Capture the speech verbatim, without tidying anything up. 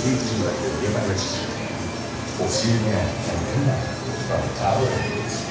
teaching like the human race. We'll see you again, and good night from Tower.